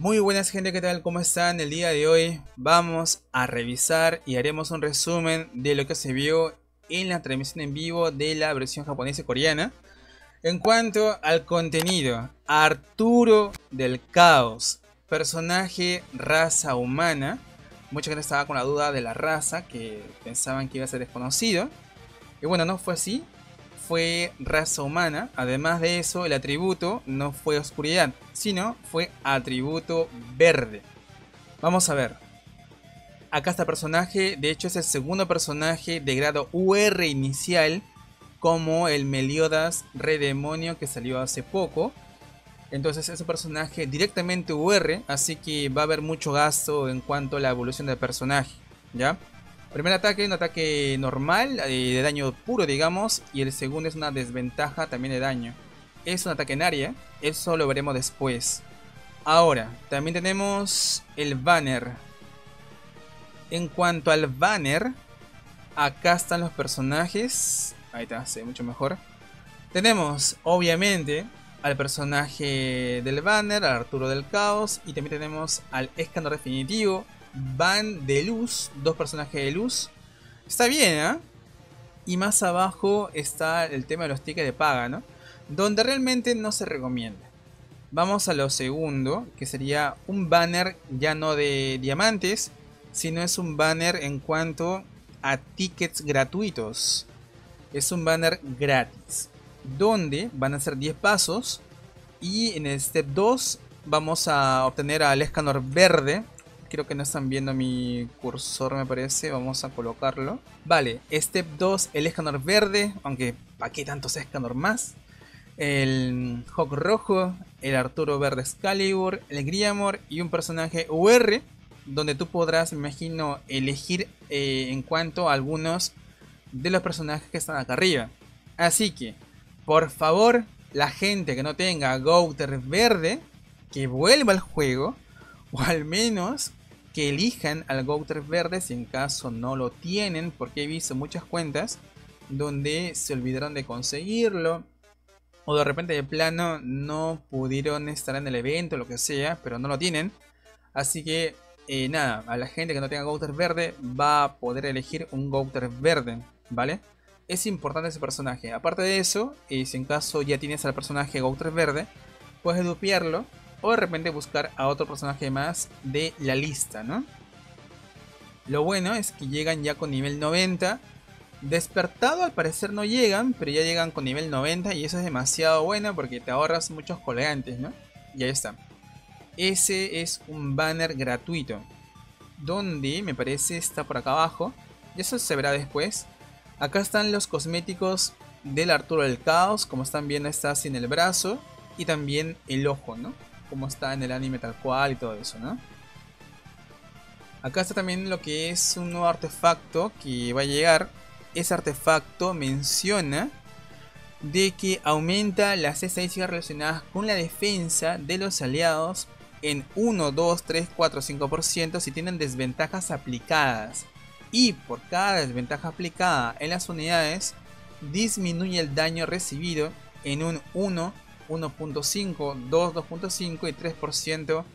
Muy buenas gente, ¿qué tal? ¿Cómo están? El día de hoy vamos a revisar y haremos un resumen de lo que se vio en la transmisión en vivo de la versión japonesa y coreana. En cuanto al contenido, Arturo del Caos, personaje raza humana. Mucha gente estaba con la duda de la raza, que pensaban que iba a ser desconocido. Y bueno, no fue así, fue raza humana. Además de eso, el atributo no fue oscuridad, sino fue atributo verde. Vamos a ver. Acá está el personaje, de hecho es el segundo personaje de grado UR inicial, como el Meliodas Rey Demonio que salió hace poco. Entonces es un personaje directamente UR, así que va a haber mucho gasto en cuanto a la evolución del personaje, ¿ya? Primer ataque, un ataque normal, de daño puro, digamos, y el segundo es una desventaja también de daño. Es un ataque en área, eso lo veremos después. Ahora, también tenemos el banner. En cuanto al banner, acá están los personajes. Ahí está, se ve mucho mejor. Tenemos, obviamente, al personaje del banner, al Arturo del Caos. Y también tenemos al Escándalo Definitivo, Van de Luz, dos personajes de luz. Está bien, ¿eh? Y más abajo está el tema de los tickets de paga, ¿no? Donde realmente no se recomienda. Vamos a lo segundo, que sería un banner ya no de diamantes, sino es un banner en cuanto a tickets gratuitos. Es un banner gratis, donde van a ser 10 pasos y en el step 2 vamos a obtener al Escanor verde. Creo que no están viendo mi cursor, me parece. Vamos a colocarlo. Vale, step 2, el Escanor verde, aunque ¿para qué tantos Escanor más? El Hawk rojo, el Arturo verde Excalibur, el Griamor y un personaje UR, donde tú podrás, me imagino, elegir en cuanto a algunos de los personajes que están acá arriba. Así que, por favor, la gente que no tenga Gouter verde, que vuelva al juego, o al menos que elijan al Gouter verde si en caso no lo tienen, porque he visto muchas cuentas donde se olvidaron de conseguirlo, o de repente de plano no pudieron estar en el evento, lo que sea, pero no lo tienen. Así que nada, a la gente que no tenga Gouter verde va a poder elegir un Gouter verde, ¿vale? Es importante ese personaje. Aparte de eso, si en caso ya tienes al personaje Gouter verde, puedes dupearlo o de repente buscar a otro personaje más de la lista, ¿no? Lo bueno es que llegan ya con nivel 90. Despertado al parecer no llegan, pero ya llegan con nivel 90 y eso es demasiado bueno porque te ahorras muchos colgantes, ¿no? Y ahí está. Ese es un banner gratuito, donde me parece está por acá abajo, y eso se verá después. Acá están los cosméticos del Arturo del Caos, como están viendo está sin el brazo, y también el ojo, ¿no? Como está en el anime tal cual y todo eso, ¿no? Acá está también lo que es un nuevo artefacto que va a llegar. Ese artefacto menciona de que aumenta las estadísticas relacionadas con la defensa de los aliados en 1, 2, 3, 4, 5% si tienen desventajas aplicadas. Y por cada desventaja aplicada en las unidades, disminuye el daño recibido en un 1, 1.5, 2, 2.5 y 3%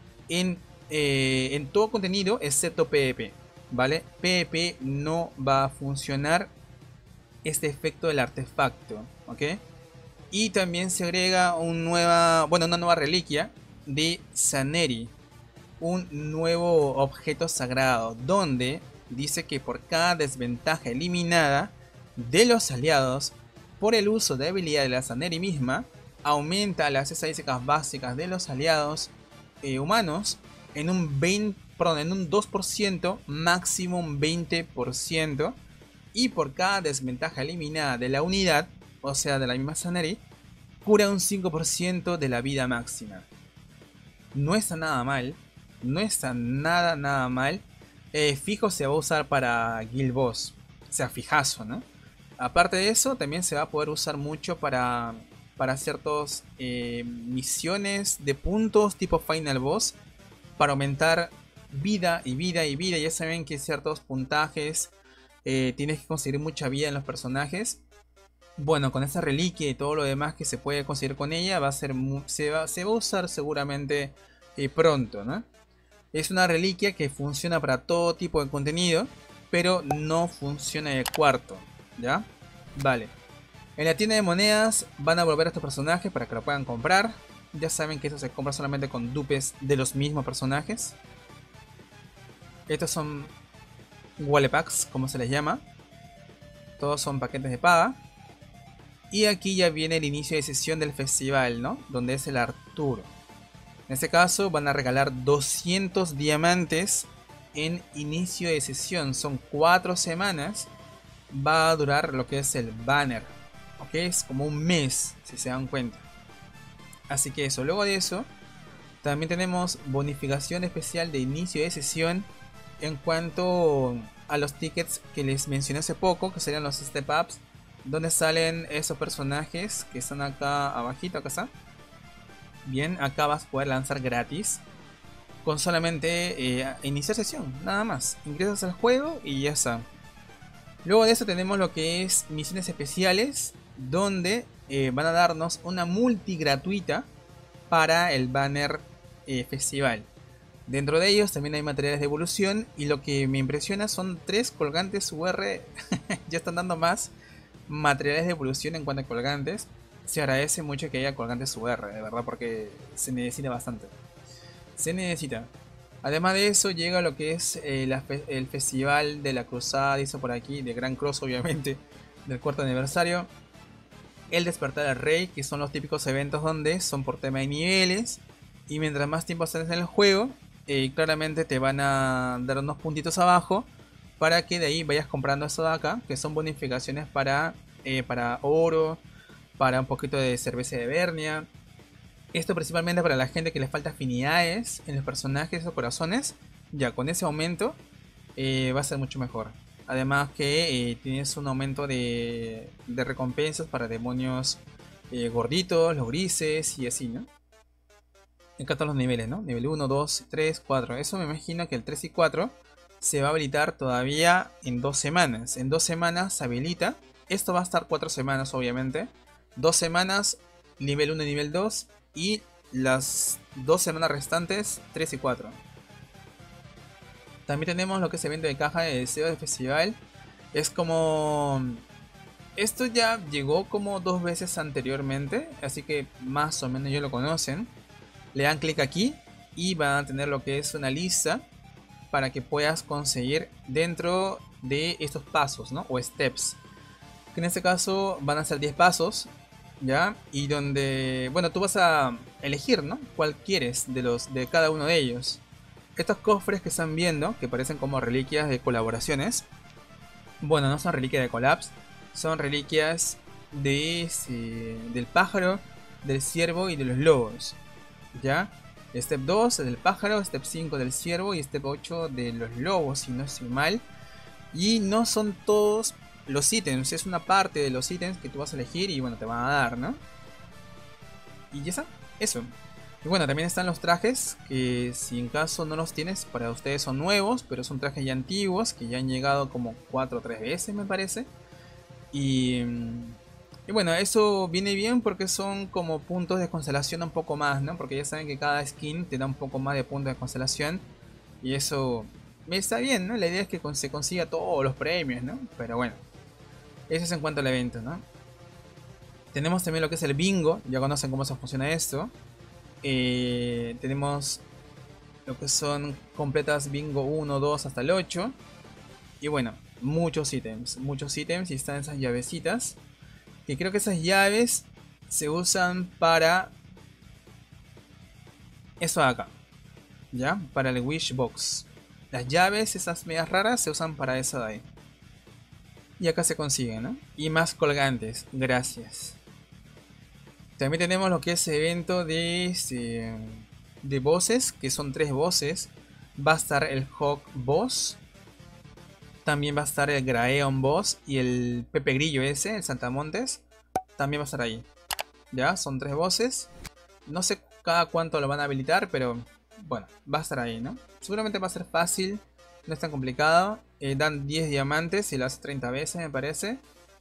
en todo contenido excepto PvP. ¿Vale? PvP no va a funcionar este efecto del artefacto, ¿ok? Y también se agrega una nueva reliquia de Saneri, un nuevo objeto sagrado, donde dice que por cada desventaja eliminada de los aliados por el uso de habilidad de la Saneri misma, aumenta las estadísticas básicas de los aliados humanos en un 20, perdón, en un 2%, máximo un 20%, y por cada desventaja eliminada de la unidad, o sea de la misma Saneri, cura un 5% de la vida máxima. No está nada mal, no está nada mal. Fijo se va a usar para Guild Boss, o sea, fijazo, ¿no? Aparte de eso, también se va a poder usar mucho para ciertas misiones de puntos tipo Final Boss, para aumentar vida y vida y vida. Ya saben que ciertos puntajes tienes que conseguir mucha vida en los personajes. Bueno, con esa reliquia y todo lo demás que se puede conseguir con ella, va a ser se va a usar seguramente pronto, ¿no? Es una reliquia que funciona para todo tipo de contenido, pero no funciona de cuarto, ¿ya? Vale. En la tienda de monedas van a volver a estos personajes para que lo puedan comprar. Ya saben que esto se compra solamente con dupes de los mismos personajes. Estos son Wall Packs, como se les llama. Todos son paquetes de paga. Y aquí ya viene el inicio de sesión del festival, ¿no? Donde es el Arturo. En este caso van a regalar 200 diamantes en inicio de sesión. Son 4 semanas. Va a durar lo que es el banner. Ok, es como un mes, si se dan cuenta. Así que eso, luego de eso, también tenemos bonificación especial de inicio de sesión en cuanto a los tickets que les mencioné hace poco, que serían los step ups, donde salen esos personajes que están acá abajito, acá está. Bien, acá vas a poder lanzar gratis con solamente iniciar sesión, nada más. Ingresas al juego y ya está. Luego de eso tenemos lo que es misiones especiales, donde van a darnos una multi gratuita para el banner festival. Dentro de ellos también hay materiales de evolución y lo que me impresiona son 3 colgantes UR. Ya están dando más materiales de evolución en cuanto a colgantes. Se agradece mucho que haya colgantes UR, de verdad, porque se necesita bastante. Se necesita. Además de eso llega lo que es el festival de la cruzada, dice por aquí, de Gran Cross obviamente, del cuarto aniversario. El despertar del rey, que son los típicos eventos donde son por tema de niveles. Y mientras más tiempo estés en el juego, claramente te van a dar unos puntitos abajo para que de ahí vayas comprando esto de acá, que son bonificaciones para oro, para un poquito de cerveza de Bernia. Esto principalmente para la gente que le falta afinidades en los personajes o corazones. Ya con ese aumento va a ser mucho mejor. Además que tienes un aumento de recompensas para demonios gorditos, los grises y así, ¿no? En cuanto a los niveles, ¿no? Nivel 1, 2, 3, 4. Eso me imagino que el 3 y 4 se va a habilitar todavía en 2 semanas. En 2 semanas se habilita. Esto va a estar 4 semanas obviamente. 2 semanas nivel 1 y nivel 2. Y las 2 semanas restantes 3 y 4. También tenemos lo que es evento de caja de deseo de festival. Es como... Esto ya llegó como 2 veces anteriormente. Así que más o menos ya lo conocen. Le dan clic aquí y van a tener lo que es una lista para que puedas conseguir dentro de estos pasos, ¿no? O steps. Que en este caso van a ser 10 pasos, ¿ya? Y donde, bueno, tú vas a elegir, ¿no? Cuál quieres de cada uno de ellos. Estos cofres que están viendo, que parecen como reliquias de colaboraciones, bueno, no son reliquias de collabs, son reliquias del pájaro, del ciervo y de los lobos. ¿Ya? Step 2 del pájaro, Step 5 del ciervo y Step 8 de los lobos, si no estoy mal. Y no son todos los ítems, es una parte de los ítems que tú vas a elegir y bueno, te van a dar, ¿no? Y ya está, eso. Y bueno, también están los trajes, que si en caso no los tienes, para ustedes son nuevos, pero son trajes ya antiguos, que ya han llegado como 4 o 3 veces me parece. Y bueno, eso viene bien porque son como puntos de constelación un poco más, ¿no? Porque ya saben que cada skin te da un poco más de puntos de constelación. Y eso me está bien, ¿no? La idea es que se consiga todos los premios, ¿no? Pero bueno, eso es en cuanto al evento, ¿no? Tenemos también lo que es el bingo, ya conocen cómo se funciona esto. Tenemos lo que son completas bingo 1, 2 hasta el 8. Y bueno, muchos ítems y están esas llavecitas. Que creo que esas llaves se usan para eso de acá, ¿ya? Para el wish box. Las llaves, esas medias raras, se usan para eso de ahí. Y acá se consiguen, ¿no? Y más colgantes, gracias. También tenemos lo que es evento de bosses, que son 3 bosses. Va a estar el Hawk Boss. También va a estar el Graeon Boss y el Pepe Grillo ese, el Saltamontes. También va a estar ahí. Ya, son 3 bosses. No sé cada cuánto lo van a habilitar, pero bueno, va a estar ahí, ¿no? Seguramente va a ser fácil, no es tan complicado. Dan 10 diamantes y lo hace 30 veces, me parece.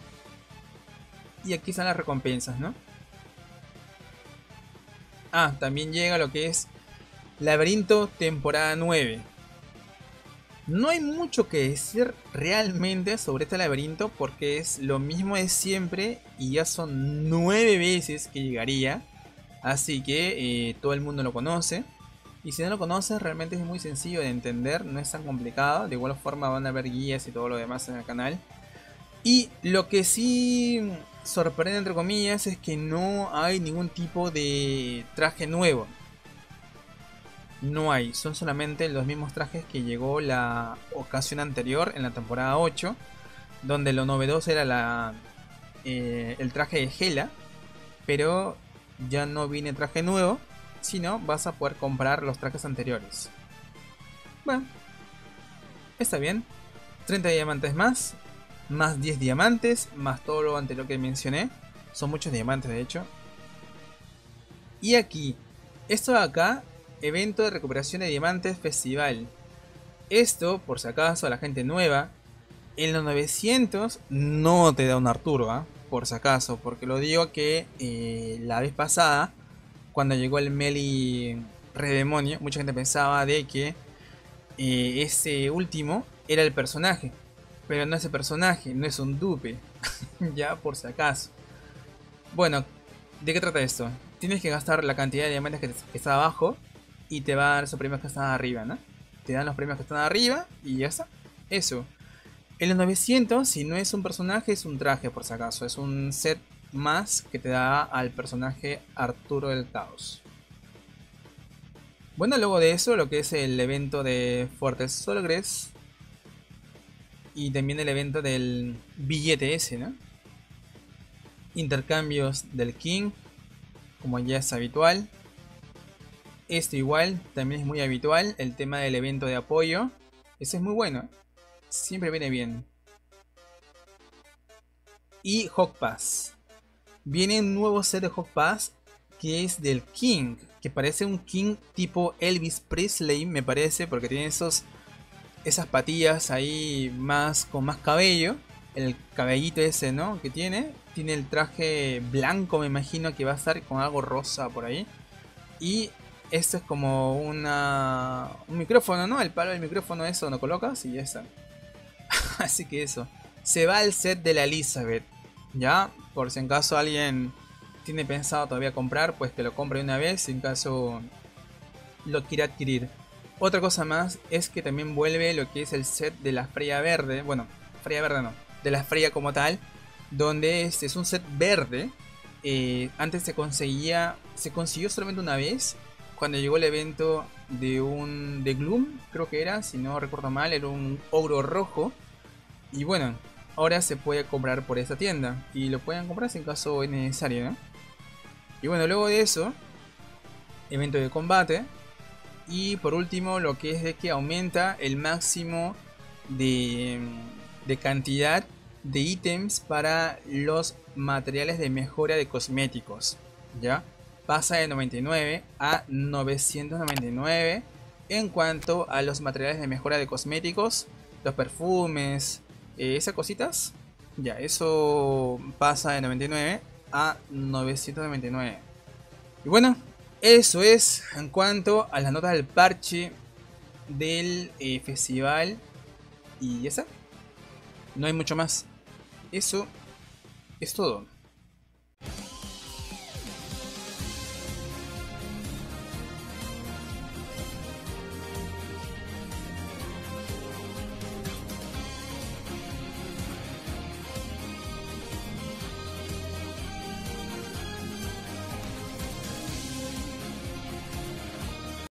Y aquí están las recompensas, ¿no? Ah, también llega lo que es Laberinto temporada 9. No hay mucho que decir realmente sobre este laberinto porque es lo mismo de siempre y ya son 9 veces que llegaría. Así que todo el mundo lo conoce. Y si no lo conoces realmente es muy sencillo de entender, no es tan complicado. De igual forma van a haber guías y todo lo demás en el canal. Y lo que sí sorprende entre comillas es que no hay ningún tipo de traje nuevo. No hay, son solamente los mismos trajes que llegó la ocasión anterior en la temporada 8, donde lo novedoso era el traje de Hela, pero ya no viene traje nuevo, sino vas a poder comprar los trajes anteriores. Bueno, está bien. 30 diamantes más 10 diamantes, más todo lo anterior que mencioné. Son muchos diamantes de hecho. Y aquí, esto de acá, evento de recuperación de diamantes festival. Esto, por si acaso, a la gente nueva, en los 900 no te da un Arturo, ¿eh? Por si acaso, porque lo digo que la vez pasada, cuando llegó el Meli Redemonio, mucha gente pensaba de que ese último era el personaje, pero no es el personaje, no es un dupe, ya por si acaso. Bueno, ¿de qué trata esto? Tienes que gastar la cantidad de diamantes que está abajo y te va a dar esos premios que están arriba, ¿no? Te dan los premios que están arriba y ya está. Eso. En los 900, si no es un personaje, es un traje por si acaso. Es un set más que te da al personaje Arturo del Caos. Bueno, luego de eso, lo que es el evento de Fuertes Solgres. Y también el evento del billete ese, ¿no? Intercambios del King, como ya es habitual. Esto igual, también es muy habitual. El tema del evento de apoyo. Ese es muy bueno. Siempre viene bien. Y Hawk Pass. Viene un nuevo set de Hawk Pass que es del King. Que parece un King tipo Elvis Presley, me parece, porque tiene esas patillas ahí más con más cabello. El cabellito ese, ¿no? Que tiene. Tiene el traje blanco, me imagino que va a estar con algo rosa por ahí. Y esto es como un micrófono, ¿no? El palo del micrófono, eso lo colocas y ya está. Así que eso. Se va el set de la Elizabeth. Ya, por si en caso alguien tiene pensado todavía comprar, pues que lo compre una vez, en caso lo quiera adquirir. Otra cosa más es que también vuelve lo que es el set de la Freya Verde. Bueno, Freya Verde no, de la Freya como tal. Donde este es un set verde. Antes se consiguió solamente una vez. Cuando llegó el evento de Gloom, creo que era, si no recuerdo mal, era un ogro rojo. Y bueno, ahora se puede comprar por esta tienda. Y lo pueden comprar si en caso es necesario, ¿no? Y bueno, luego de eso, evento de combate. Y por último, lo que es de que aumenta el máximo de cantidad de ítems para los materiales de mejora de cosméticos. ¿Ya? Pasa de 99 a 999 en cuanto a los materiales de mejora de cosméticos, los perfumes, esas cositas. Ya, eso pasa de 99 a 999. Y bueno, eso es en cuanto a las notas del parche del festival. Y ya está. No hay mucho más. Eso es todo.